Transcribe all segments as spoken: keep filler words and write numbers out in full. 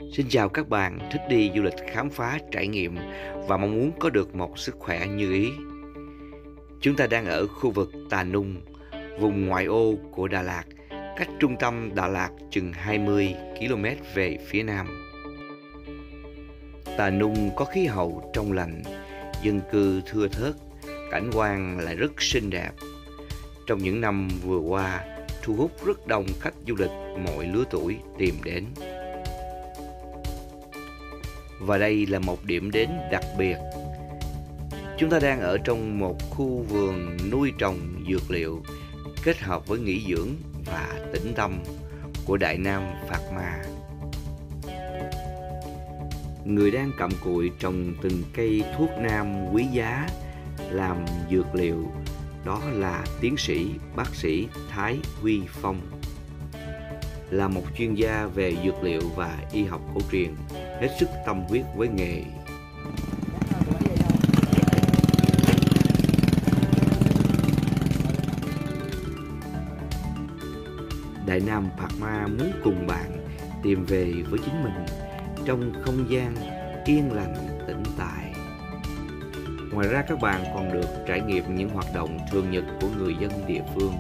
Xin chào các bạn thích đi du lịch khám phá trải nghiệm và mong muốn có được một sức khỏe như ý. Chúng ta đang ở khu vực Tà Nung, vùng ngoại ô của Đà Lạt, cách trung tâm Đà Lạt chừng hai mươi ki lô mét về phía nam. Tà Nung có khí hậu trong lành, dân cư thưa thớt, cảnh quan lại rất xinh đẹp. Trong những năm vừa qua, thu hút rất đông khách du lịch mọi lứa tuổi tìm đến. Và đây là một điểm đến đặc biệt. Chúng ta đang ở trong một khu vườn nuôi trồng dược liệu kết hợp với nghỉ dưỡng và tĩnh tâm của Đại Nam Phạt Ma. Người đang cặm cụi trồng từng cây thuốc nam quý giá làm dược liệu, đó là tiến sĩ bác sĩ Thái Huy Phong. Là một chuyên gia về dược liệu và y học cổ truyền, hết sức tâm huyết với nghề. Đại Nam Phạt Ma muốn cùng bạn tìm về với chính mình trong không gian yên lành tĩnh tại. Ngoài ra các bạn còn được trải nghiệm những hoạt động thường nhật của người dân địa phương.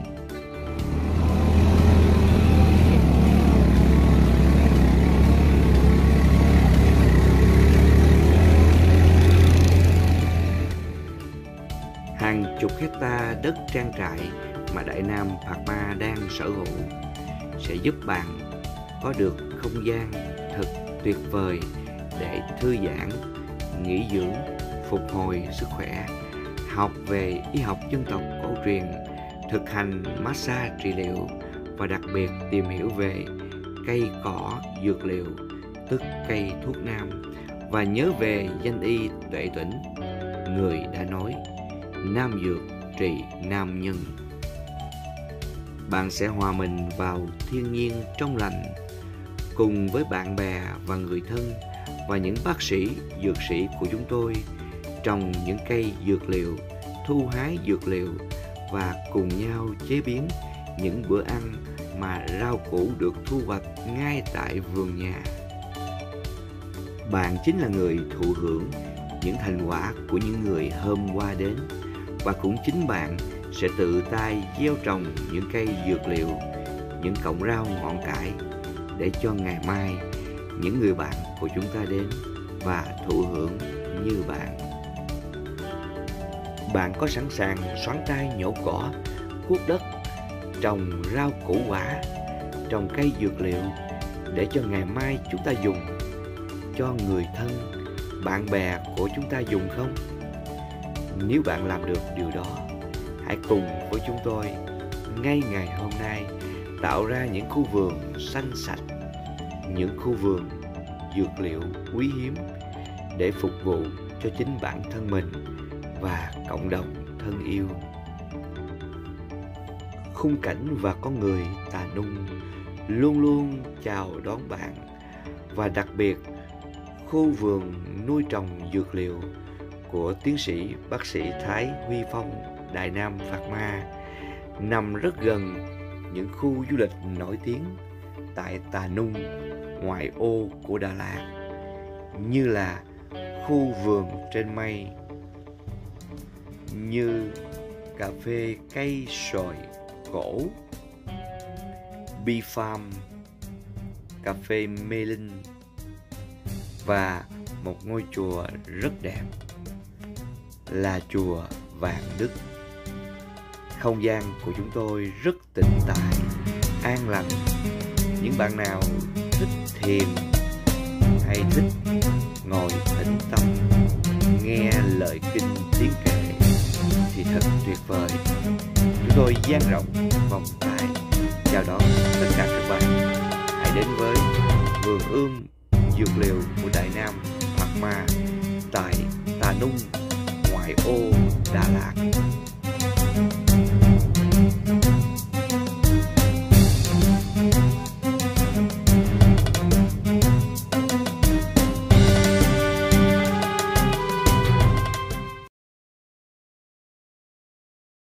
Hàng chục hecta đất trang trại mà Đại Nam Phạt Ma đang sở hữu sẽ giúp bạn có được không gian thật tuyệt vời để thư giãn, nghỉ dưỡng, phục hồi sức khỏe, học về y học dân tộc cổ truyền, thực hành massage trị liệu và đặc biệt tìm hiểu về cây cỏ dược liệu, tức cây thuốc nam, và nhớ về danh y Tuệ Tĩnh, người đã nói nam dược trị nam nhân. Bạn sẽ hòa mình vào thiên nhiên trong lành cùng với bạn bè và người thân và những bác sĩ, dược sĩ của chúng tôi trồng những cây dược liệu, thu hái dược liệu và cùng nhau chế biến những bữa ăn mà rau củ được thu hoạch ngay tại vườn nhà. Bạn chính là người thụ hưởng những thành quả của những người hôm qua đến, và cũng chính bạn sẽ tự tay gieo trồng những cây dược liệu, những cọng rau ngọn cải để cho ngày mai những người bạn của chúng ta đến và thụ hưởng như bạn. Bạn có sẵn sàng xoắn tay nhổ cỏ, cuốc đất, trồng rau củ quả, trồng cây dược liệu để cho ngày mai chúng ta dùng, cho người thân, bạn bè của chúng ta dùng không? Nếu bạn làm được điều đó, hãy cùng với chúng tôi ngay ngày hôm nay tạo ra những khu vườn xanh sạch, những khu vườn dược liệu quý hiếm để phục vụ cho chính bản thân mình và cộng đồng thân yêu. Khung cảnh và con người Tà Nung luôn luôn chào đón bạn, và đặc biệt khu vườn nuôi trồng dược liệu của tiến sĩ bác sĩ Thái Huy Phong, Đại Nam Phạt Ma nằm rất gần những khu du lịch nổi tiếng tại Tà Nung, ngoại ô của Đà Lạt, như là khu vườn trên mây, như cà phê cây sồi cổ, Bee Farm, cà phê Mê Linh và một ngôi chùa rất đẹp là chùa Vạn Đức. Không gian của chúng tôi rất tĩnh tại, an lành. Những bạn nào thích thiền hay thích ngồi tĩnh tâm nghe lời kinh tiếng kệ thì thật tuyệt vời. Chúng tôi dang rộng vòng tay chào đón tất cả các bạn. Hãy đến với vườn ươm dược liệu của Đại Nam Phạt Ma tại Tà Nung, ngoại ô Đà Lạt.